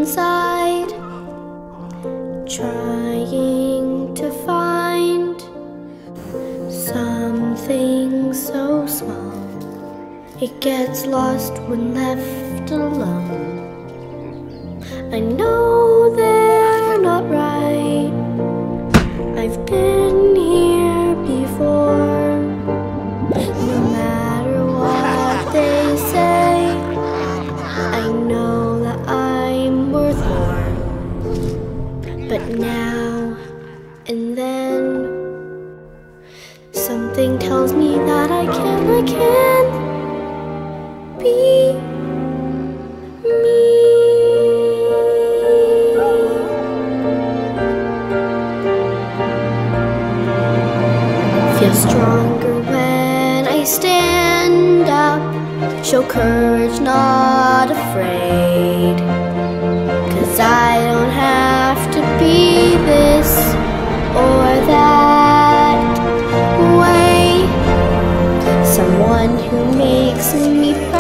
inside, trying to find something so small. It gets lost when left alone. I know they're not right. I've been here before. No matter what they say, I know that I'm worth more. But now and then, something tells me that I can be me. Feel stronger when I stand up, show courage, not afraid. 'Cause I don't have to be this or that way. Someone who makes me